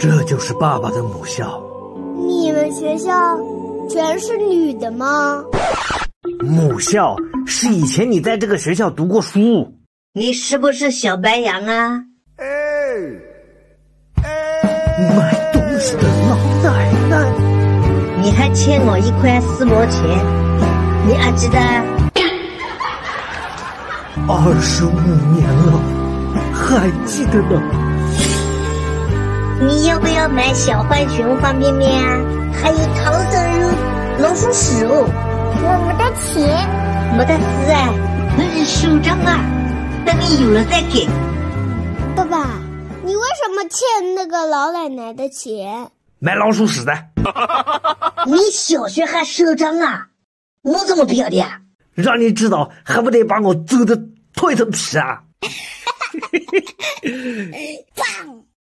这就是爸爸的母校。 你们学校全是女的吗？ 母校是以前你在这个学校读过书。 你是不是小白羊啊？ 买东西的老奶奶， 你还欠我1块4毛钱，你还记得 ？25年了，还记得呢。 你要不要买小浣熊方便面啊？还有唐僧肉、老鼠屎哦。 我没得钱。 没得事啊，那是手账啊，等你有了再给。 爸爸，你为什么欠那个老奶奶的钱？ 买老鼠屎的。 你小学还手账啊？我怎么不要的呀？ 让你知道还不得把我揍得腿都皮啊！